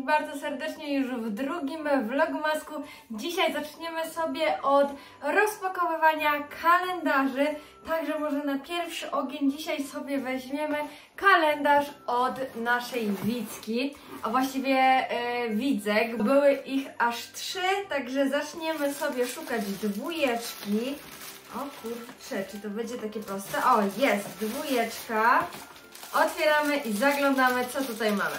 bardzo serdecznie już w drugim vlogmasku. Dzisiaj zaczniemy sobie od rozpakowywania kalendarzy. Także może na pierwszy ogień dzisiaj sobie weźmiemy kalendarz od naszej Wicki, a właściwie Widzek. Były ich aż 3, także zaczniemy sobie szukać dwójeczki. O kurczę, czy to będzie takie proste? O, jest dwójeczka. Otwieramy i zaglądamy, co tutaj mamy.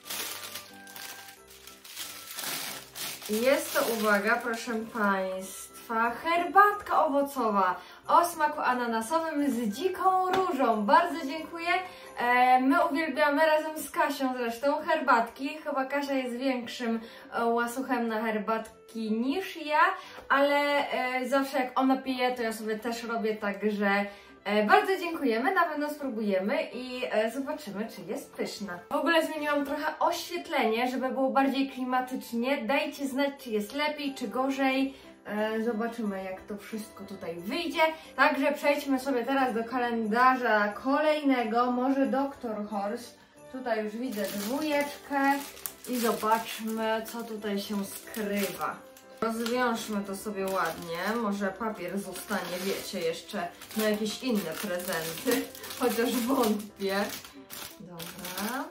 Jest to, uwaga, proszę Państwa, herbatka owocowa o smaku ananasowym z dziką różą. Bardzo dziękuję. My uwielbiamy razem z Kasią zresztą herbatki. Chyba Kasia jest większym łasuchem na herbatki niż ja, ale zawsze jak ona pije, to ja sobie też robię, także bardzo dziękujemy, na pewno spróbujemy i zobaczymy, czy jest pyszna. W ogóle zmieniłam trochę oświetlenie, żeby było bardziej klimatycznie. Dajcie znać, czy jest lepiej, czy gorzej. Zobaczymy, jak to wszystko tutaj wyjdzie. Także przejdźmy sobie teraz do kalendarza kolejnego, może Dr. Horst. Tutaj już widzę dwójeczkę i zobaczmy, co tutaj się skrywa. Rozwiążmy to sobie ładnie, może papier zostanie, wiecie, jeszcze na jakieś inne prezenty, chociaż wątpię. Dobra.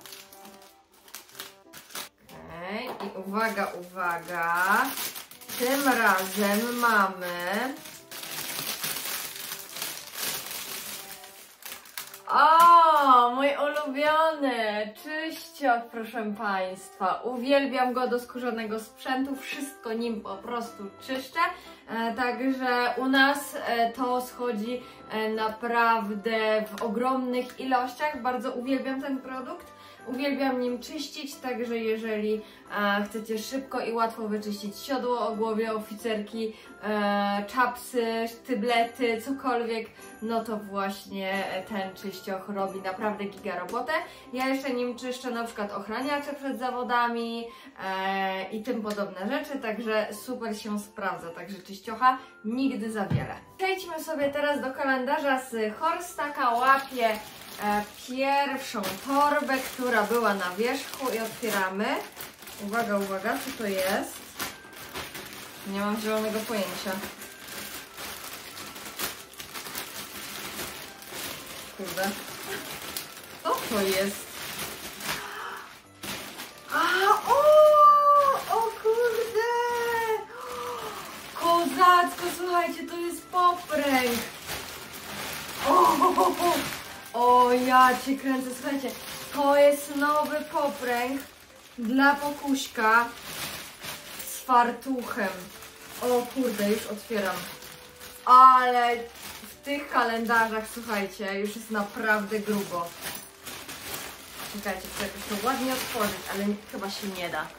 Okej, i uwaga, uwaga, tym razem mamy... O, mój ulubiony czyścioch, proszę Państwa. Uwielbiam go do skórzanego sprzętu, wszystko nim po prostu czyszczę. Także u nas to schodzi naprawdę w ogromnych ilościach. Bardzo uwielbiam ten produkt. Uwielbiam nim czyścić, także jeżeli chcecie szybko i łatwo wyczyścić siodło, ogłowie, oficerki, czapsy, sztyblety, cokolwiek, no to właśnie ten czyścioch robi naprawdę giga robotę. Ja jeszcze nim czyszczę na przykład ochraniacze przed zawodami i tym podobne rzeczy, także super się sprawdza, także czyściocha nigdy za wiele. Przejdźmy sobie teraz do kalendarza z Horstaka. Łapię pierwszą torbę, która była na wierzchu i otwieramy. Uwaga, uwaga, co to jest? Nie mam zielonego pojęcia. Kurde. Co to jest? O kurde! Kozacko, słuchajcie, to jest popręg. O, ja cię kręcę, słuchajcie, to jest nowy popręg dla Pokuśka z fartuchem. O kurde, już otwieram. Ale w tych kalendarzach, słuchajcie, już jest naprawdę grubo. Czekajcie, chcę jakoś to ładnie otworzyć, ale chyba się nie da.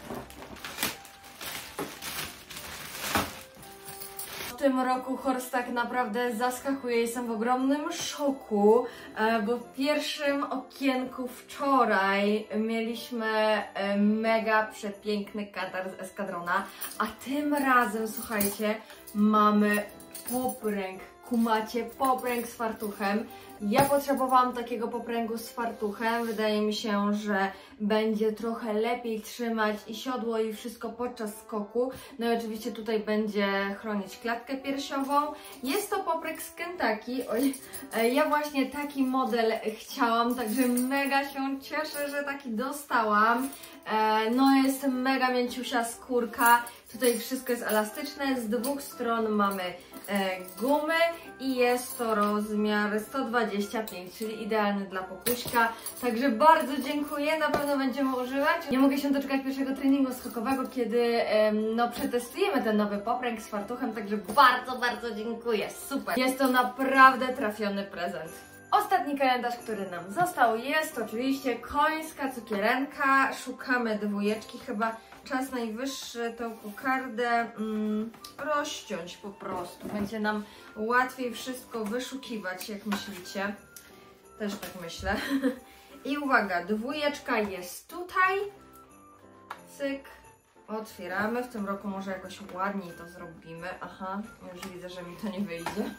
W tym roku Horst tak naprawdę zaskakuje, jestem w ogromnym szoku, bo w pierwszym okienku wczoraj mieliśmy mega przepiękny katar z Eskadrona, a tym razem, słuchajcie, mamy popręg. Kumacie, popręg z fartuchem. Ja potrzebowałam takiego popręgu z fartuchem. Wydaje mi się, że będzie trochę lepiej trzymać i siodło i wszystko podczas skoku. No i oczywiście tutaj będzie chronić klatkę piersiową. Jest to popręg z Kentucky. Oj, ja właśnie taki model chciałam, także mega się cieszę, że taki dostałam. No jest mega mięciusia skórka. Tutaj wszystko jest elastyczne. Z dwóch stron mamy gumy i jest to rozmiar 125, czyli idealny dla Pokuśka. Także bardzo dziękuję, na pewno będziemy używać. Nie mogę się doczekać pierwszego treningu skokowego, kiedy no przetestujemy ten nowy popręg z fartuchem, także bardzo dziękuję, super. Jest to naprawdę trafiony prezent. Ostatni kalendarz, który nam został, jest oczywiście końska cukierenka. Szukamy dwójeczki, chyba czas najwyższy tą kokardę rozciąć po prostu. Będzie nam łatwiej wszystko wyszukiwać, jak myślicie. Też tak myślę. I uwaga, dwójeczka jest tutaj. Cyk. Otwieramy. W tym roku może jakoś ładniej to zrobimy. Aha, już widzę, że mi to nie wyjdzie.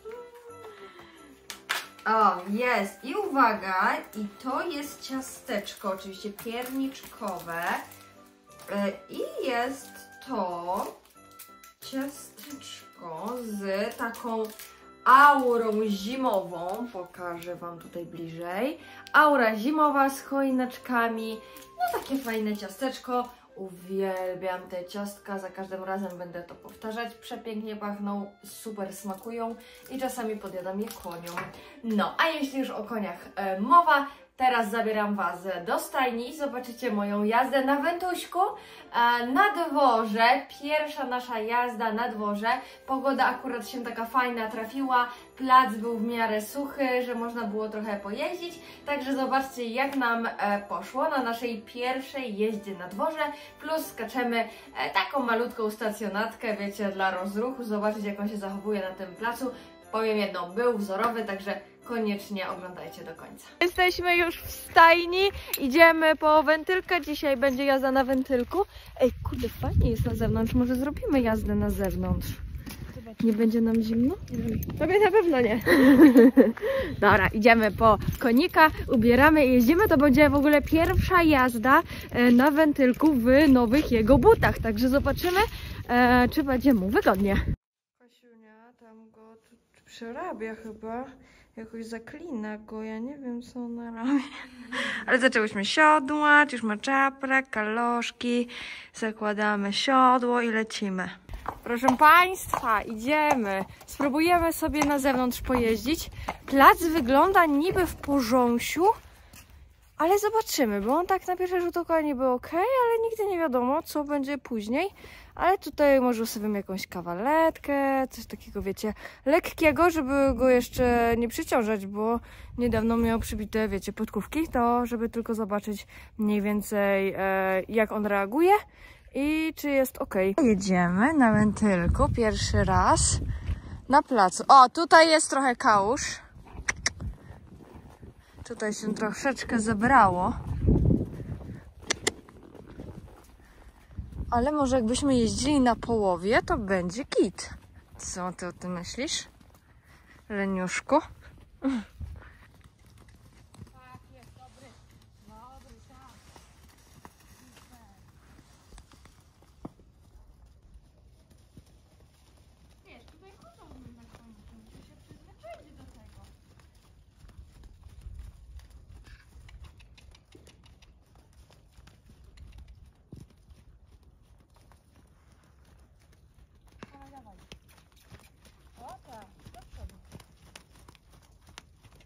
O, jest. I uwaga, i to jest ciasteczko, oczywiście pierniczkowe. I jest to ciasteczko z taką aurą zimową. Pokażę Wam tutaj bliżej. Aura zimowa z choineczkami. No takie fajne ciasteczko. Uwielbiam te ciastka, za każdym razem będę to powtarzać. Przepięknie pachną, super smakują i czasami podjadam je koniom. No, a jeśli już o koniach mowa, teraz zabieram Was do stajni i zobaczycie moją jazdę na Wentuśku. Na dworze, pierwsza nasza jazda na dworze. Pogoda akurat się taka fajna trafiła, plac był w miarę suchy, że można było trochę pojeździć. Także zobaczcie, jak nam poszło na naszej pierwszej jeździe na dworze. Plus skaczemy taką malutką stacjonatkę, wiecie, dla rozruchu. Zobaczyć, jak on się zachowuje na tym placu. Powiem jedno, był wzorowy, także koniecznie oglądajcie do końca. Jesteśmy już w stajni, idziemy po wentylkę, dzisiaj będzie jazda na wentylku. Ej, kurde, fajnie jest na zewnątrz, może zrobimy jazdę na zewnątrz. Nie będzie nam zimno? Tobie na pewno nie. Dobra, idziemy po konika, ubieramy i jeździmy. To będzie w ogóle pierwsza jazda na wentylku w nowych jego butach, także zobaczymy, czy będzie mu wygodnie. Kasiunia tam go przerabia chyba. Jakoś zaklina go, ja nie wiem, co ona robi. Ale zaczęłyśmy siodłać, już ma czaprak, kaloszki. Zakładamy siodło i lecimy. Proszę Państwa, idziemy. Spróbujemy sobie na zewnątrz pojeździć. Plac wygląda niby w porządku, ale zobaczymy, bo on tak na pierwszy rzut oka niby ok, ale nigdy nie wiadomo, co będzie później. Ale tutaj może ustawimy jakąś kawaletkę, coś takiego, wiecie, lekkiego, żeby go jeszcze nie przyciążać, bo niedawno miał przybite, wiecie, podkówki, to żeby tylko zobaczyć mniej więcej jak on reaguje i czy jest ok. Jedziemy na wentylku pierwszy raz na placu. O, tutaj jest trochę kałuż. Tutaj się troszeczkę zebrało. Ale może jakbyśmy jeździli na połowie, to będzie git. Co ty o tym myślisz, Leniuszku? Tak, jest dobry. Dobry, tak. Wiesz, tutaj chodzą na końcu, muszę się przyzwyczaić do tego. Dawaj, dawaj. O tak, do przodu.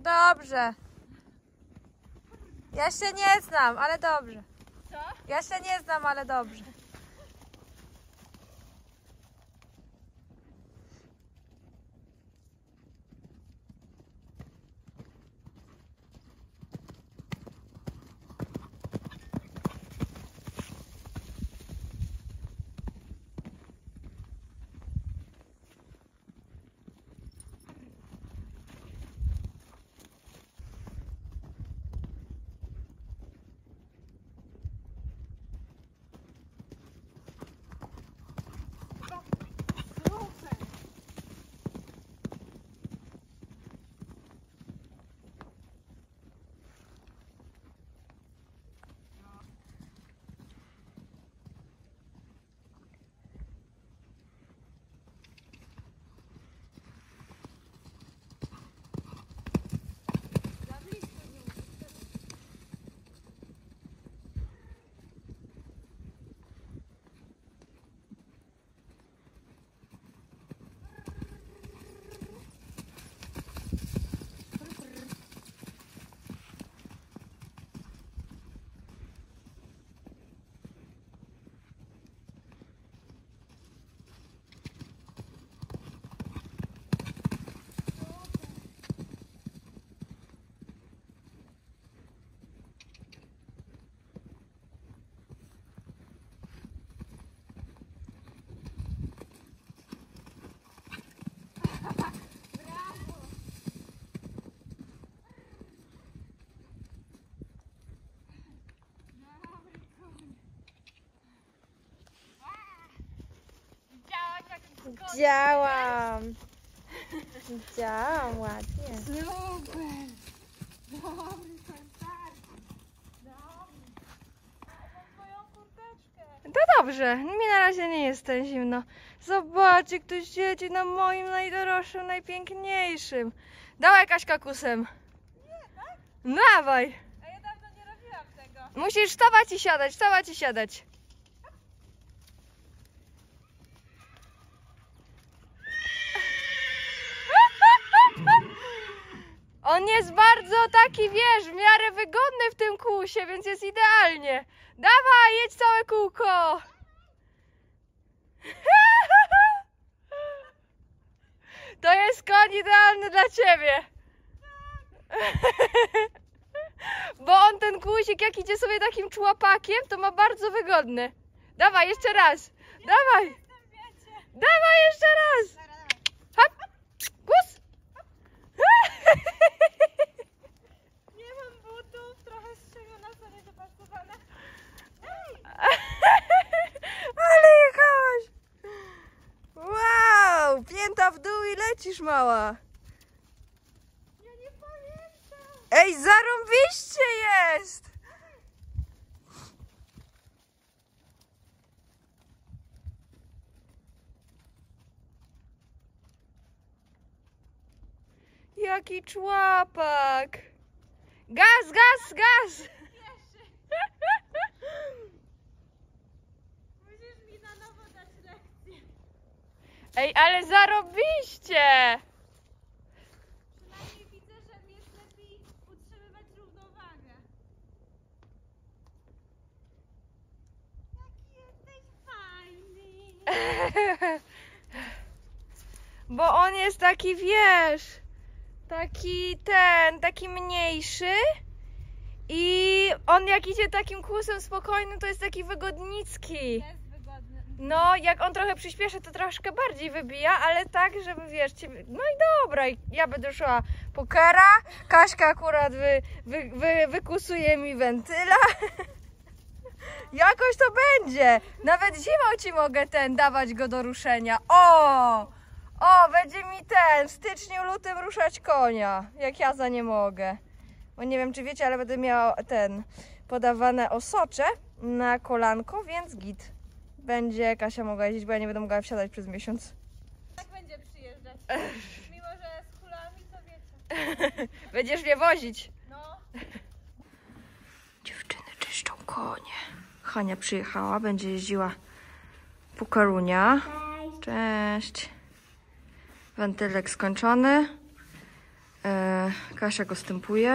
Dobrze. Ja się nie znam, ale dobrze. Co? Ja się nie znam, ale dobrze. Działam. Działam ładnie. Super! Dobry fantastyk! Dobry! Mam moją kurteczkę! To dobrze, mi na razie nie jest tak zimno. Zobaczcie, ktoś siedzi na moim najdroższym, najpiękniejszym. Dawaj Kaśka kusem. Nie, tak? Dawaj. A ja dawno nie robiłam tego. Musisz wstawać i siadać, wstawać i siadać. On jest bardzo taki, wiesz, w miarę wygodny w tym kłusie, więc jest idealnie. Dawaj, jedź całe kółko. To jest koń idealny dla ciebie. Bo on ten kłusik, jak idzie sobie takim człapakiem, to ma bardzo wygodny. Dawaj, jeszcze raz. Dawaj. Dawaj, jeszcze raz. Hop. Kus. Nie mam butów, trochę strzemiona, co nie dopasowane. Ale jechałaś. Wow, pięta w dół i lecisz, mała. Ja nie pamiętam. Ej, zarąbiście jest. Jaki człapak. Gaz, gaz, gaz. Musisz mi na nowo dać lekcję. Ej, ale zarobiście. Przynajmniej widzę, że mi jest lepiej utrzymywać równowagę. Jaki jesteś fajny. Bo on jest taki, wiesz, taki mniejszy i on jak idzie takim kłusem spokojnym, to jest taki wygodnicki. Jest wygodny. No, jak on trochę przyspieszy, to troszkę bardziej wybija, ale tak, żeby wiesz, no i dobra, ja będę szła pokera, Kaśka akurat wykusuje mi wentyla. Jakoś to będzie. Nawet zimą ci mogę dawać go do ruszenia. O, będzie mi w styczniu, lutym ruszać konia, jak ja za nie mogę. Bo nie wiem, czy wiecie, ale będę miała podawane osocze na kolanko, więc git. Będzie Kasia mogła jeździć, bo ja nie będę mogła wsiadać przez miesiąc. Tak będzie przyjeżdżać. Mimo, że z kulami, to wiecie. Będziesz mnie wozić. No. Dziewczyny czyszczą konie. Hania przyjechała, będzie jeździła po Karunia. Cześć. Wentylek skończony. Kasia go stępuje.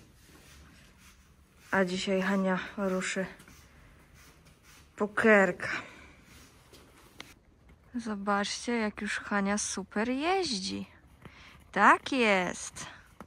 A dzisiaj Hania ruszy pokerka. Zobaczcie, jak już Hania super jeździ. Tak jest.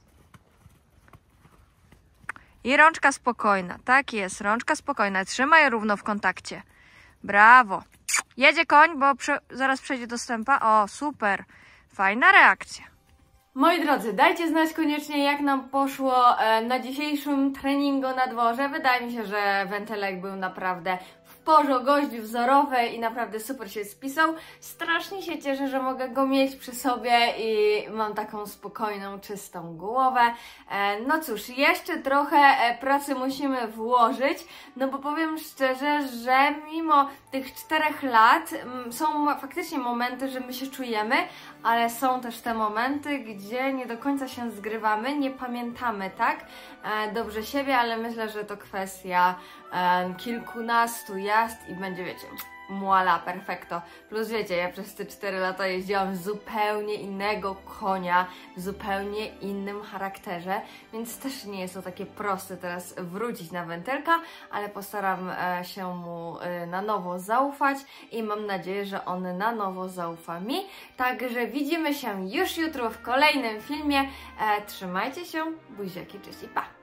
I rączka spokojna. Tak jest, rączka spokojna. Trzymaj równo w kontakcie. Brawo. Jedzie koń, bo zaraz przejdzie do stępa. O, super. Fajna reakcja. Moi drodzy, dajcie znać koniecznie, jak nam poszło na dzisiejszym treningu na dworze. Wydaje mi się, że Wentylek był naprawdę w porze, gość wzorowy i naprawdę super się spisał. Strasznie się cieszę, że mogę go mieć przy sobie i mam taką spokojną, czystą głowę. No cóż, jeszcze trochę pracy musimy włożyć, no bo powiem szczerze, że mimo tych 4 lat są faktycznie momenty, że my się czujemy, ale są też te momenty, gdzie nie do końca się zgrywamy, nie pamiętamy tak dobrze siebie, ale myślę, że to kwestia kilkunastu jazd i będzie, wiecie, muala, perfekto. Plus wiecie, ja przez te 4 lata jeździłam zupełnie innego konia, w zupełnie innym charakterze, więc też nie jest to takie proste teraz wrócić na Wentylka, ale postaram się mu na nowo zaufać i mam nadzieję, że on na nowo zaufa mi. Także widzimy się już jutro w kolejnym filmie. Trzymajcie się, buziaki, cześć i pa!